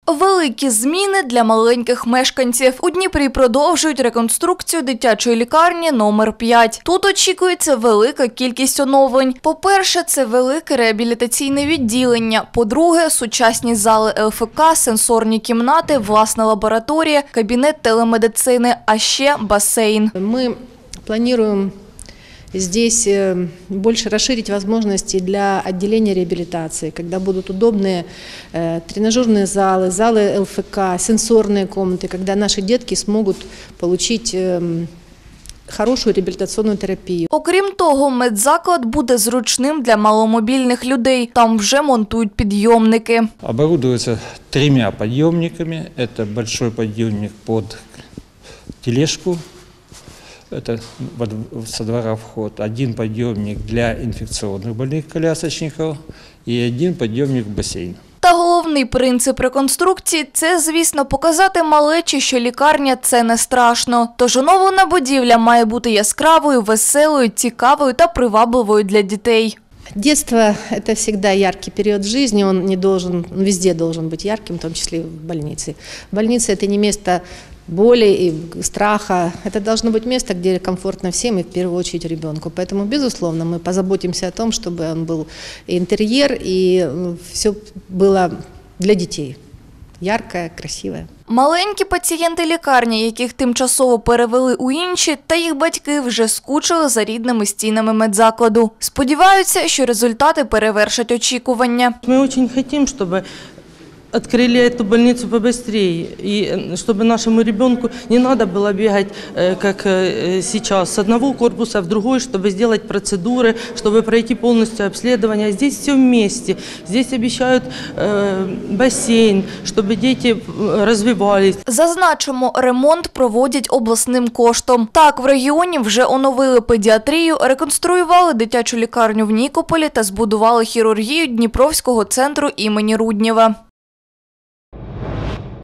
Великі зміни для маленьких мешканців. У Дніпрі продовжують реконструкцію дитячої лікарні номер 5. Тут очікується велика кількість оновлень. По-перше, це велике реабілітаційне відділення. По-друге, сучасні зали ЛФК, сенсорні кімнати, власна лабораторія, кабінет телемедицини, а ще басейн. Ми плануємо здесь больше расширить возможности для отделения реабилитации, когда будут удобные тренажерные залы, залы ЛФК, сенсорные комнаты, когда наши детки смогут получить хорошую реабілітаційну терапію. Окрім того, медзаклад буде зручним для маломобільних людей. Там вже монтують підйомники. Оборудуется 3 подъемниками. Это большой подъемник под тележку. Это со двора вход. Один подъемник для инфекционных больных колясочников и один подъемник в бассейн. Та головний принцип реконструкції – це, звісно, показати малечі, що лікарня – це не страшно. Тож оновлена будівля має бути яскравою, веселою, цікавою та привабливою для дітей. Детство – это всегда яркий период в жизни, он везде должен быть ярким, в том числе и в больнице. Больница – это не место боли и страха, это должно быть место, где комфортно всем и в первую очередь ребенку. Поэтому, безусловно, мы позаботимся о том, чтобы он был и интерьер, и все было для детей. Яркое, красивое. Маленькі пацієнти лікарні, яких тимчасово перевели у інші, та їх батьки вже скучили за рідними стінами медзакладу. Сподіваються, що результати перевершать очікування. Ми дуже хочемо, щоб открыли эту больницу побыстрее, и чтобы нашему ребенку не надо было бегать, как сейчас, с одного корпуса в другой, чтобы сделать процедуры, чтобы пройти полностью обследование. Здесь все вместе. Здесь обещают бассейн, чтобы дети развивались. Зазначимо, ремонт проводять обласним коштом. Так, в регіоні вже оновили педіатрію, реконструювали дитячу лікарню в Нікополі та збудували хірургію Дніпровського центру імені Руднєва.